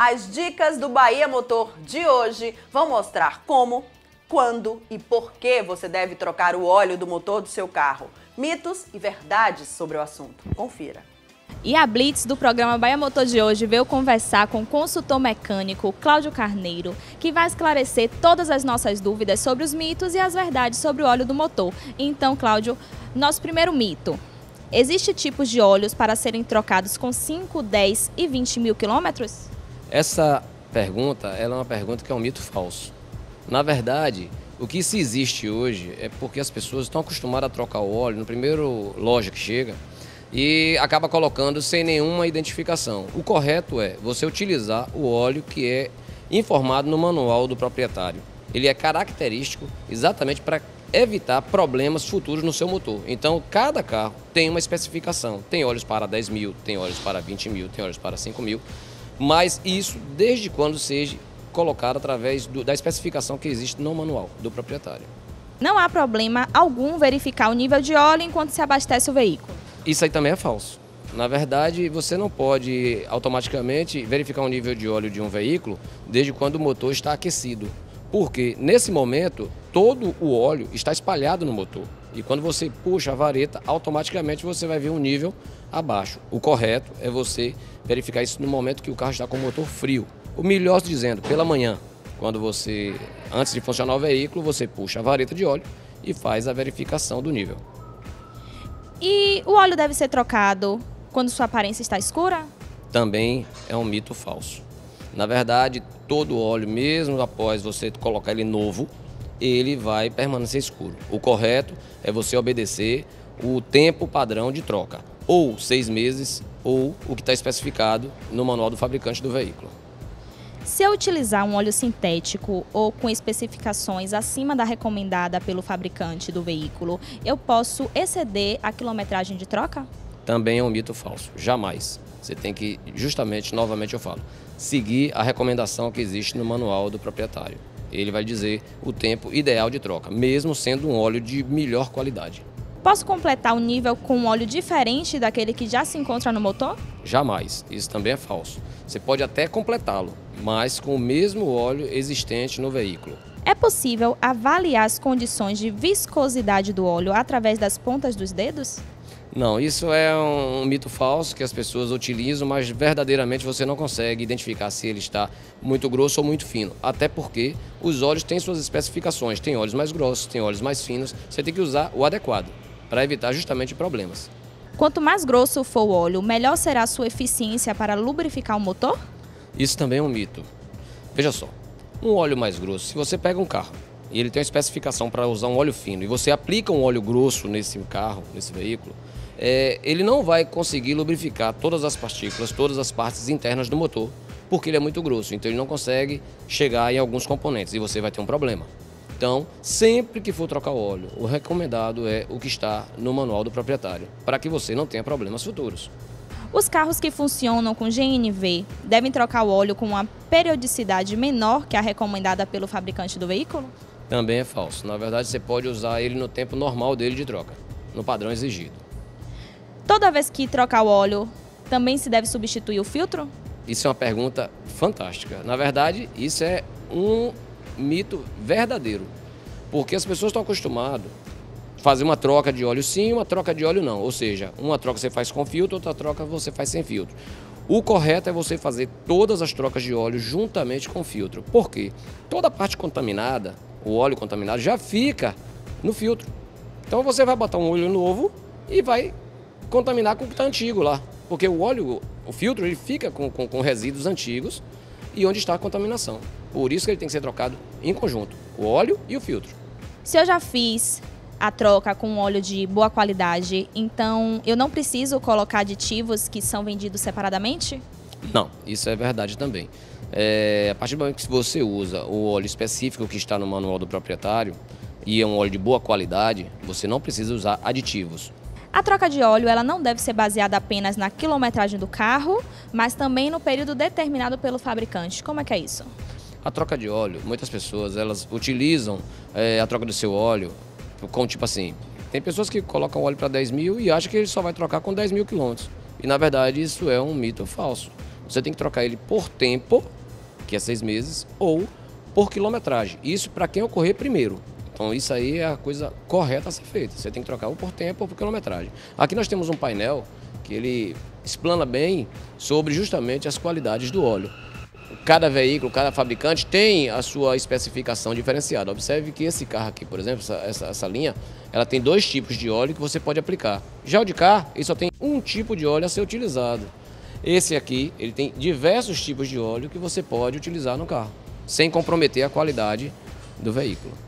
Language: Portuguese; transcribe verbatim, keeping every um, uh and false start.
As dicas do Bahia Motor de hoje vão mostrar como, quando e por que você deve trocar o óleo do motor do seu carro. Mitos e verdades sobre o assunto. Confira. E a Blitz do programa Bahia Motor de hoje veio conversar com o consultor mecânico Cláudio Carneiro, que vai esclarecer todas as nossas dúvidas sobre os mitos e as verdades sobre o óleo do motor. Então, Cláudio, nosso primeiro mito. Existem tipos de óleos para serem trocados com cinco, dez e vinte mil quilômetros? Essa pergunta ela é uma pergunta que é um mito falso. Na verdade, o que se existe hoje é porque as pessoas estão acostumadas a trocar o óleo no primeiro loja que chega e acaba colocando sem nenhuma identificação. O correto é você utilizar o óleo que é informado no manual do proprietário. Ele é característico exatamente para evitar problemas futuros no seu motor. Então, cada carro tem uma especificação. Tem óleos para dez mil, tem óleos para vinte mil, tem óleos para cinco mil, mas isso desde quando seja colocado através do, da especificação que existe no manual do proprietário. Não há problema algum verificar o nível de óleo enquanto se abastece o veículo. Isso aí também é falso. Na verdade, você não pode automaticamente verificar o nível de óleo de um veículo desde quando o motor está aquecido. Porque nesse momento todo o óleo está espalhado no motor e quando você puxa a vareta, automaticamente você vai ver um nível abaixo. O correto é você verificar isso no momento que o carro está com o motor frio. O melhor dizendo, pela manhã, quando você, antes de funcionar o veículo, você puxa a vareta de óleo e faz a verificação do nível. E o óleo deve ser trocado quando sua aparência está escura? Também é um mito falso. Na verdade, todo óleo, mesmo após você colocar ele novo, ele vai permanecer escuro. O correto é você obedecer o tempo padrão de troca, ou seis meses, ou o que está especificado no manual do fabricante do veículo. Se eu utilizar um óleo sintético ou com especificações acima da recomendada pelo fabricante do veículo, eu posso exceder a quilometragem de troca? Também é um mito falso, jamais. Você tem que, justamente, novamente eu falo, seguir a recomendação que existe no manual do proprietário. Ele vai dizer o tempo ideal de troca, mesmo sendo um óleo de melhor qualidade. Posso completar o nível com um óleo diferente daquele que já se encontra no motor? Jamais, isso também é falso. Você pode até completá-lo, mas com o mesmo óleo existente no veículo. É possível avaliar as condições de viscosidade do óleo através das pontas dos dedos? Não, isso é um mito falso que as pessoas utilizam, mas verdadeiramente você não consegue identificar se ele está muito grosso ou muito fino. Até porque os óleos têm suas especificações, tem óleos mais grossos, tem óleos mais finos, você tem que usar o adequado para evitar justamente problemas. Quanto mais grosso for o óleo, melhor será a sua eficiência para lubrificar o motor? Isso também é um mito. Veja só, um óleo mais grosso, se você pega um carro e ele tem uma especificação para usar um óleo fino e você aplica um óleo grosso nesse carro, nesse veículo, É, ele não vai conseguir lubrificar todas as partículas, todas as partes internas do motor, porque ele é muito grosso, então ele não consegue chegar em alguns componentes e você vai ter um problema. Então, sempre que for trocar o óleo, o recomendado é o que está no manual do proprietário, para que você não tenha problemas futuros. Os carros que funcionam com G N V devem trocar o óleo com uma periodicidade menor que a recomendada pelo fabricante do veículo? Também é falso. Na verdade, você pode usar ele no tempo normal dele de troca, no padrão exigido. Toda vez que trocar o óleo, também se deve substituir o filtro? Isso é uma pergunta fantástica. Na verdade, isso é um mito verdadeiro, porque as pessoas estão acostumadas a fazer uma troca de óleo sim, uma troca de óleo não. Ou seja, uma troca você faz com filtro, outra troca você faz sem filtro. O correto é você fazer todas as trocas de óleo juntamente com o filtro. Por quê? Toda a parte contaminada, o óleo contaminado, já fica no filtro. Então você vai botar um óleo novo e vai contaminar com o que está antigo lá, porque o óleo, o filtro, ele fica com, com, com resíduos antigos e onde está a contaminação. Por isso que ele tem que ser trocado em conjunto, o óleo e o filtro. Se eu já fiz a troca com um óleo de boa qualidade, então eu não preciso colocar aditivos que são vendidos separadamente? Não, isso é verdade também. É, a partir do momento que você usa o óleo específico que está no manual do proprietário e é um óleo de boa qualidade, você não precisa usar aditivos. A troca de óleo ela não deve ser baseada apenas na quilometragem do carro, mas também no período determinado pelo fabricante. Como é que é isso? A troca de óleo, muitas pessoas elas utilizam é, a troca do seu óleo com tipo assim, tem pessoas que colocam óleo para dez mil e acham que ele só vai trocar com dez mil quilômetros. E na verdade isso é um mito falso. você tem que trocar ele por tempo, que é seis meses, ou por quilometragem. Isso para quem ocorrer primeiro. Então isso aí é a coisa correta a ser feita. Você tem que trocar ou por tempo ou por quilometragem. Aqui nós temos um painel que ele explana bem sobre justamente as qualidades do óleo. Cada veículo, cada fabricante tem a sua especificação diferenciada. Observe que esse carro aqui, por exemplo, essa, essa, essa linha, ela tem dois tipos de óleo que você pode aplicar. Já o de cá, ele só tem um tipo de óleo a ser utilizado. Esse aqui, ele tem diversos tipos de óleo que você pode utilizar no carro, sem comprometer a qualidade do veículo.